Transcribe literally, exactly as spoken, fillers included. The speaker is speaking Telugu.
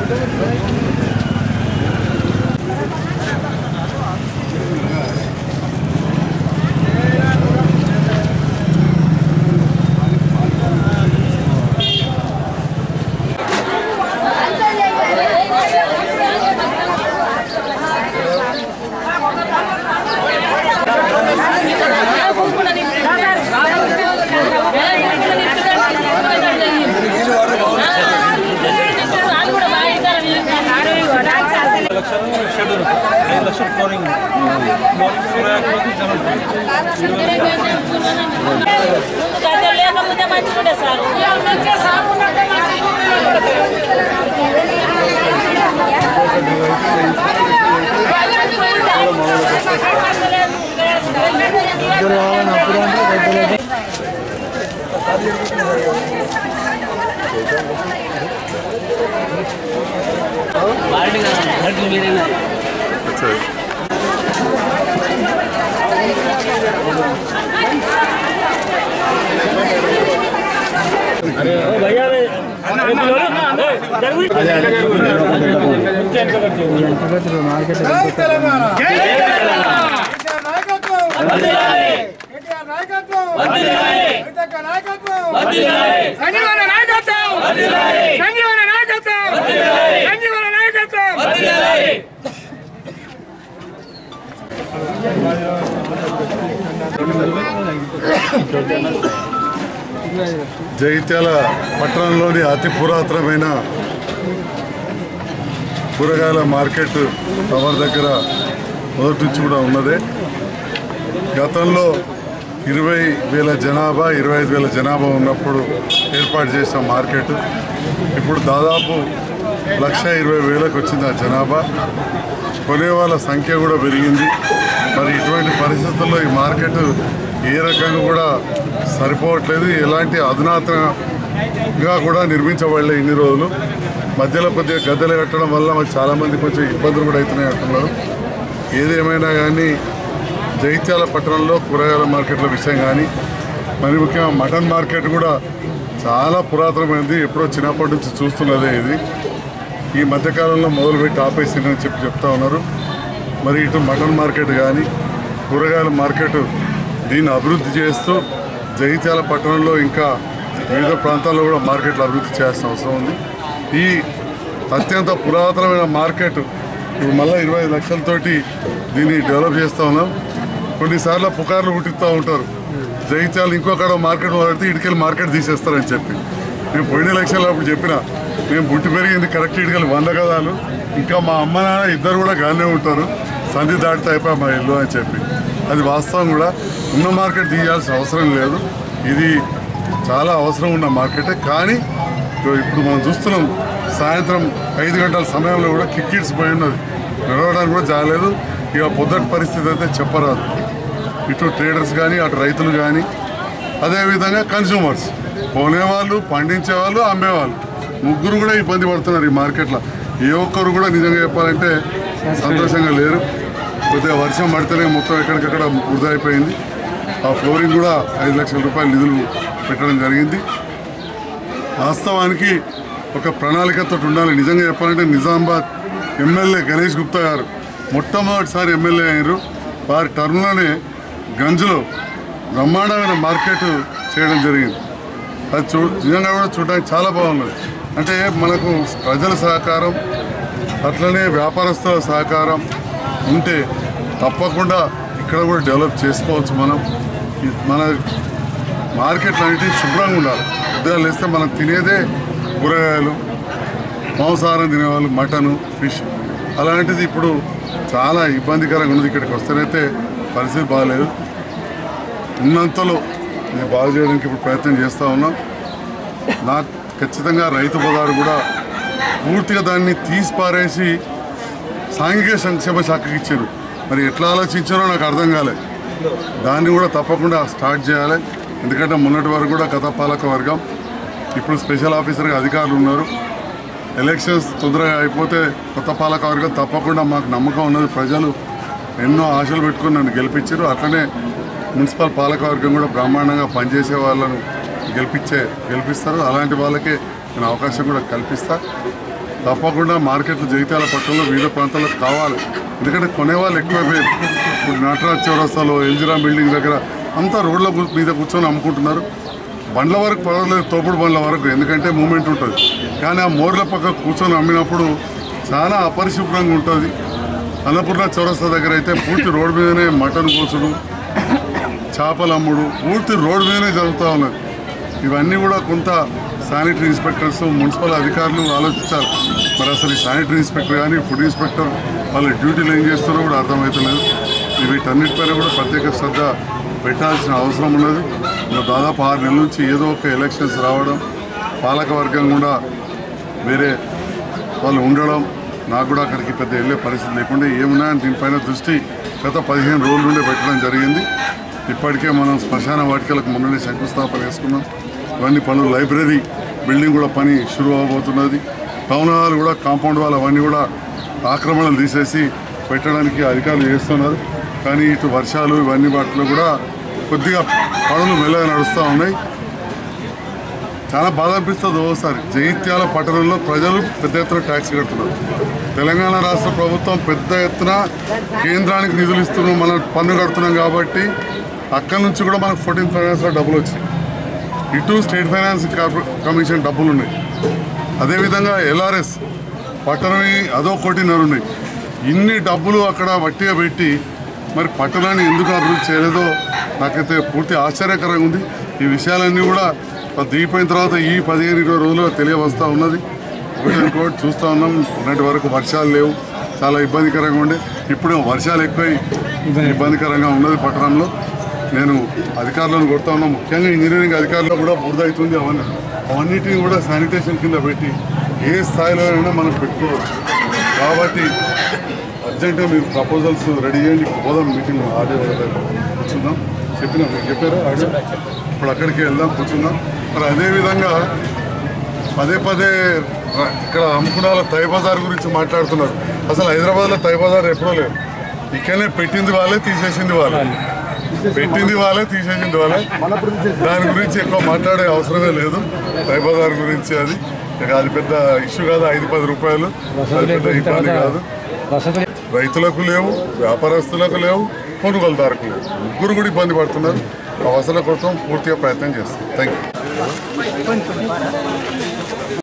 జగిత్యాల పట్టణంలోని అతి పురాతనమైన కూరగాయల మార్కెట్ టవర్ దగ్గర మొదటి నుంచి కూడా ఉన్నదే. గతంలో ఇరవై వేల జనాభా ఇరవై ఐదు వేల జనాభా ఉన్నప్పుడు ఏర్పాటు చేసిన మార్కెట్ ఇప్పుడు దాదాపు లక్ష ఇరవై వేలకు వచ్చింది ఆ జనాభా. కొనే వాళ్ళ సంఖ్య కూడా పెరిగింది. మరి ఇటువంటి పరిస్థితుల్లో ఈ మార్కెట్ ఏ రకంగా కూడా సరిపోవట్లేదు. ఎలాంటి అధునాతనంగా కూడా నిర్మించబడలే ఇన్ని రోజులు. మధ్యలో కొద్దిగా గద్దెలు కట్టడం వల్ల మాకు చాలామంది కొంచెం ఇబ్బందులు కూడా అవుతున్నాయి అంటున్నారు. ఏదేమైనా కానీ జగిత్యాల పట్టణంలో కూరగాయల మార్కెట్ల విషయం కానీ మరి ముఖ్యంగా మటన్ మార్కెట్ కూడా చాలా పురాతనమైనది. ఎప్పుడో చిన్నప్పటి నుంచి చూస్తున్నదే ఇది. ఈ మధ్యకాలంలో మొదలుపెట్టి ఆపేసిందని చెప్పి చెప్తా ఉన్నారు. మరి ఇటు మటన్ మార్కెట్ కానీ కూరగాయల మార్కెట్ దీన్ని అభివృద్ధి చేస్తూ జగిత్యాల పట్టణంలో ఇంకా వివిధ ప్రాంతాల్లో కూడా మార్కెట్లు అభివృద్ధి చేయాల్సిన అవసరం ఉంది. ఈ అత్యంత పురాతనమైన మార్కెట్ ఇప్పుడు మళ్ళీ ఇరవై ఐదు లక్షలతోటి దీన్ని డెవలప్ చేస్తూ ఉన్నాం. కొన్నిసార్లు పుకార్లు పుట్టిస్తూ ఉంటారు, జగిత్యాల ఇంకొకడ మార్కెట్ మొదలెడితే ఇటుకెళ్ళి మార్కెట్ తీసేస్తారని చెప్పి. నేను పోయిన లక్షలు అప్పుడు చెప్పిన మేము పుట్టి పెరిగింది కరెక్ట్ ఇటుకెళ్ళి వంద గదాలు, ఇంకా మా అమ్మ నాన్న ఇద్దరు కూడా గానే ఉంటారు, సంధి దాటితే అయిపోయి మా ఇల్లు అని చెప్పి. అది వాస్తవం కూడా. ఉన్న మార్కెట్ తీయాల్సిన అవసరం లేదు. ఇది చాలా అవసరం ఉన్న మార్కెటే. కానీ ఇప్పుడు మనం చూస్తున్నాం సాయంత్రం ఐదు గంటల సమయంలో కూడా కిక్కిడ్స్ పోయి ఉన్నది, నడవడానికి కూడా జాలేదు. ఇక పొద్దుటి పరిస్థితి అయితే చెప్పరాదు. ఇటు ట్రేడర్స్ కానీ అటు రైతులు కానీ అదేవిధంగా కన్స్యూమర్స్ కొనేవాళ్ళు పండించేవాళ్ళు అమ్మేవాళ్ళు ముగ్గురు కూడా ఇబ్బంది పడుతున్నారు ఈ మార్కెట్లో. ఏ ఒక్కరు కూడా నిజంగా చెప్పాలంటే సంతోషంగా లేరు. కొద్దిగా వర్షం పడితేనే మొత్తం ఎక్కడికక్కడ వృధా అయిపోయింది. ఆ ఫ్లోరింగ్ కూడా ఐదు లక్షల రూపాయల నిధులు పెట్టడం జరిగింది. వాస్తవానికి ఒక ప్రణాళికతో ఉండాలి. నిజంగా చెప్పాలంటే నిజామాబాద్ ఎమ్మెల్యే గణేష్ గుప్తా గారు మొట్టమొదటిసారి ఎమ్మెల్యే అయ్యారు. వారి టర్మ్లోనే గంజ్లో బ్రహ్మాండమైన మార్కెట్ చేయడం జరిగింది. అది చూ నిజంగా కూడా చూడడానికి చాలా బాగున్నది. అంటే మనకు ప్రజల సహకారం అట్లనే వ్యాపారస్తుల సహకారం ఉంటే తప్పకుండా ఇక్కడ కూడా డెవలప్ చేసుకోవచ్చు. మనం మన మార్కెట్లు అనేటివి శుభ్రంగా ఉండాలి. ఉదయాలు వేస్తే మనం తినేదే కూరగాయలు, మాంసాహారం తినేవాళ్ళు మటను ఫిష్. అలాంటిది ఇప్పుడు చాలా ఇబ్బందికరంగా ఉన్నది. ఇక్కడికి వస్తేనైతే పరిస్థితి బాగాలేదు. ఉన్నంతలో ఇది బాగు చేయడానికి ఇప్పుడు ప్రయత్నం చేస్తూ ఉన్నాం. నాకు ఖచ్చితంగా రైతు బజారు కూడా పూర్తిగా దాన్ని తీసి పారేసి సాంఘిక సంక్షేమ శాఖకి ఇచ్చారు. మరి ఎట్లా ఆలోచించారో నాకు అర్థం కాలేదు. దాన్ని కూడా తప్పకుండా స్టార్ట్ చేయాలి. ఎందుకంటే మొన్నటి వరకు కూడా గత పాలక వర్గం, ఇప్పుడు స్పెషల్ ఆఫీసర్గా అధికారులు ఉన్నారు. ఎలక్షన్స్ తొందరగా అయిపోతే కొత్త పాలక వర్గం తప్పకుండా మాకు నమ్మకం ఉన్నది. ప్రజలు ఎన్నో ఆశలు పెట్టుకుని నన్ను గెలిపించారు. అట్లనే మున్సిపల్ పాలక వర్గం కూడా బ్రహ్మాండంగా పనిచేసే వాళ్ళను గెలిపించే గెలిపిస్తారు. అలాంటి వాళ్ళకే నేను అవకాశం కూడా కల్పిస్తా. తప్పకుండా మార్కెట్లు జగిత్యాల పట్టణంలో వివిధ ప్రాంతాలకు కావాలి. ఎందుకంటే కొనేవాళ్ళు ఎక్కువైపోయారు. ఇప్పుడు నటరాజ్ చౌరస్తాలో ఎల్జిరామ్ బిల్డింగ్ దగ్గర అంతా రోడ్ల మీద కూర్చొని అమ్ముకుంటున్నారు. బండ్ల వరకు పర్వాలేదు, తోపుడు బండ్ల వరకు, ఎందుకంటే మూమెంట్ ఉంటుంది. కానీ ఆ మోర్ల పక్క కూర్చొని అమ్మినప్పుడు చాలా అపరిశుభ్రంగా ఉంటుంది. అన్నపూర్ణ చౌరస్తా దగ్గర అయితే పూర్తి రోడ్డు మీదనే మటన్ కోసుడు, చేపలు అమ్ముడు పూర్తి రోడ్డు మీదనే జరుగుతూ ఉన్నది. ఇవన్నీ కూడా కొంత శానిటరీ ఇన్స్పెక్టర్స్, మున్సిపల్ అధికారులు ఆలోచించాలి. మరి అసలు ఈ శానిటరీ ఇన్స్పెక్టర్ కానీ ఫుడ్ ఇన్స్పెక్టర్ వాళ్ళ డ్యూటీలు ఏం చేస్తారో కూడా అర్థమవుతలేదు. వీటన్నిటిపైన కూడా ప్రత్యేక శ్రద్ధ పెట్టాల్సిన అవసరం ఉన్నది. దాదాపు ఆరు నెలల నుంచి ఏదో ఒక ఎలక్షన్స్ రావడం, పాలక వర్గం కూడా వేరే వాళ్ళు ఉండడం, నాకు కూడా అక్కడికి పెద్ద వెళ్ళే పరిస్థితి లేకుండా ఏమున్నాయని దీనిపైన దృష్టి గత పదిహేను రోజుల నుండి పెట్టడం జరిగింది. ఇప్పటికే మనం శ్మశాన వాటికలకు మొన్ననే శంకుస్థాపన చేసుకున్నాం. ఇవన్నీ పనులు, లైబ్రరీ బిల్డింగ్ కూడా పని షురూ అవబోతున్నది. టౌన్ హాల్ కూడా కాంపౌండ్ వాల్ అవన్నీ కూడా ఆక్రమణలు తీసేసి పెట్టడానికి అధికారులు చేస్తున్నారు. కానీ ఇటు వర్షాలు ఇవన్నీ వాటిలో కూడా కొద్దిగా పనులు మెల్లగా నడుస్తూ ఉన్నాయి. చాలా బాధ అనిపిస్తుంది. ఓసారి జగిత్యాల పట్టణంలో ప్రజలు పెద్ద ఎత్తున ట్యాక్స్ కడుతున్నారు. తెలంగాణ రాష్ట్ర ప్రభుత్వం పెద్ద ఎత్తున కేంద్రానికి నిధులు ఇస్తున్నాం, మనం పన్ను కడుతున్నాం కాబట్టి అక్కడి నుంచి కూడా మనకు ఫోర్టీన్ ఫైనాన్స్లో డబ్బులు వచ్చాయి. ఇటు స్టేట్ ఫైనాన్స్ కమిషన్ డబ్బులు ఉన్నాయి. అదేవిధంగా ఎల్ఆర్ఎస్ పట్టణమే అదో కోటిన్నర ఉన్నాయి. ఇన్ని డబ్బులు అక్కడ వట్టిగా పెట్టి మరి పట్టణాన్ని ఎందుకు అభివృద్ధి చేయలేదో నాకైతే పూర్తి ఆశ్చర్యకరంగా ఉంది. ఈ విషయాలన్నీ కూడా దిగిపోయిన తర్వాత ఈ పదిహేను ఇరవై రోజుల్లో తెలియవస్తూ ఉన్నది. ఒకటి ఇంకోటి చూస్తూ ఉన్నాం. ఇలాంటి వరకు వర్షాలు లేవు, చాలా ఇబ్బందికరంగా ఉండే. ఇప్పుడు వర్షాలు ఎక్కువై ఇబ్బందికరంగా ఉన్నది పట్టణంలో. నేను అధికారులను కొడుతూ ఉన్నాం, ముఖ్యంగా ఇంజనీరింగ్ అధికారులు కూడా బురద అవుతుంది. అవన్నీ అవన్నిటిని కూడా శానిటేషన్ కింద పెట్టి ఏ స్థాయిలో అయినా మనం పెట్టుకోవచ్చు. కాబట్టి అర్జెంటుగా మీరు ప్రపోజల్స్ రెడీ చేయండి. పోదాం మీటింగ్ ఆడియో కూర్చుందాం. చెప్పినా మీరు చెప్పారా ఆడియో? ఇప్పుడు అక్కడికి వెళ్దాం, కూర్చుందాం. మరి అదేవిధంగా పదే పదే ఇక్కడ అమ్ముకున్న తై బజార్ గురించి మాట్లాడుతున్నారు. అసలు హైదరాబాద్లో తై బజార్ ఎప్పుడో లేదు. ఇక్కడనే పెట్టింది వాళ్ళే, తీసేసింది వాళ్ళే. పెట్టింది వాళ్ళే, తీసేసింది వాళ్ళే. దాని గురించి ఎక్కువ మాట్లాడే అవసరమే లేదు. తై బజార్ గురించి అది అది పెద్ద ఇష్యూ కాదు. ఐదు పది రూపాయలు అది పెద్ద ఇబ్బంది కాదు. రైతులకు లేవు, వ్యాపారస్తులకు లేవు, కొనుగోలుదారులకు లేవు. ముగ్గురు కూడా ఇబ్బంది పడుతున్నారు. ఆ వసూల కోసం పూర్తిగా ప్రయత్నం చేస్తాం. Thank you.